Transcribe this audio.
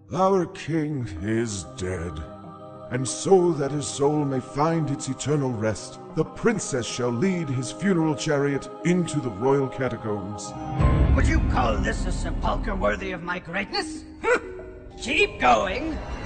Our king is dead, and so that his soul may find its eternal rest, the princess shall lead his funeral chariot into the royal catacombs. Would you call this a sepulchre worthy of my greatness? Keep going!